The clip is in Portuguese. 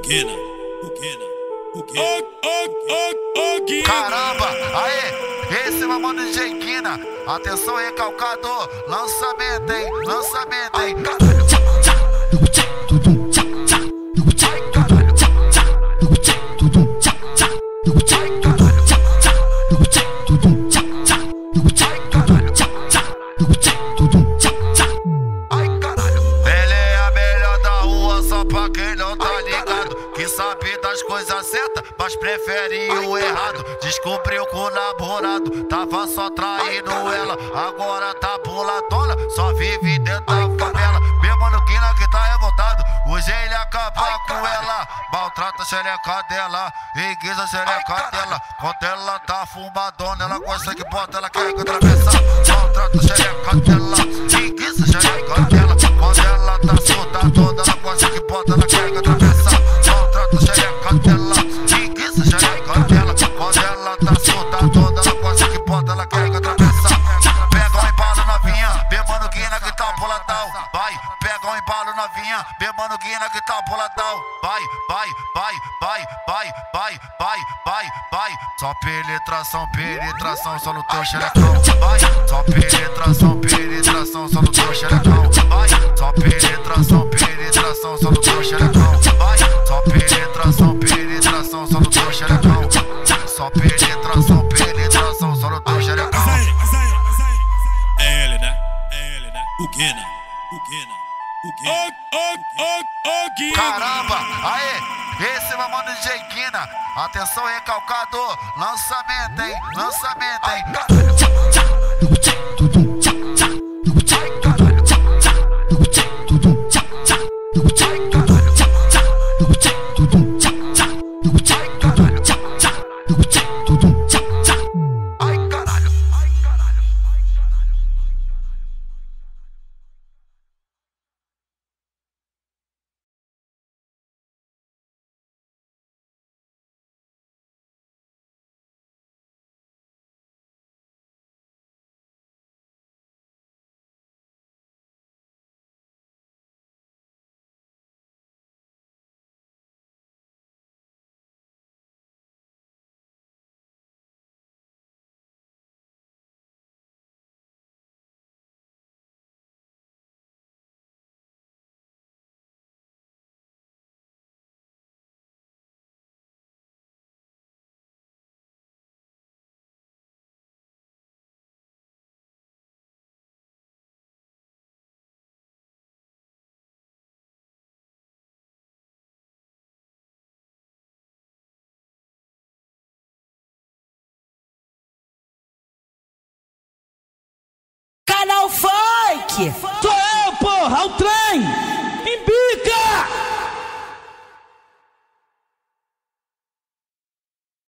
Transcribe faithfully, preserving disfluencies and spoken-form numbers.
Guina, o Guina, o Guina. Ô, ô, ô, Guina. Caramba, aê, esse é o mano D J Guina. Atenção, recalcador, lançamento, hein, lançamento, hein. Ele é a melhor da rua, só pra quem não tá ligado, que sabe das coisas certas, mas prefere o errado. Descobriu com o namorado, tava só traindo ela, agora tá boladona, só vive dentro da favela. Meu mano Guina que tá revoltado, hoje ele acaba com ela, maltrata a xereca dela, enguiça a xereca dela. Quando ela tá fumadona, ela gosta que bota, ela quer que atravessa. Maltrata a xereca dela, enguiça a xereca dela. Quando ela tá solta toda, ela gosta que bota, ela quer que atravessa. Maltrata a xereca dela, enguiça a xereca dela. Quando ela tá solta toda, ela gosta que bota, ela quer que atravessa. Pega um embalo novinha, meu mano Guina que tá boladão. Vai, pega um embalo novinha, meu mano Guina que tá boladão. Vai, vai, vai, vai, vai, vai, vai, vai, vai. Só penetração, penetração, só no teu xerecão. Vai, só penetração, penetração, só no teu xerecão. Vai, só penetração, penetração, só no teu xerecão. Vai, só penetração, penetração, só no teu xerecão. Só penetração, penetração, só no teu xerecão. É ele, né? É ele, né? O Guina, o Guina, o Guina. Ô, ô, ô, ô, Guina. Caramba, aê, esse é o mano D J Guina. Atenção, recalcador, lançamento, hein, lançamento, hein. Canal Funk! Sou eu, porra, o trem!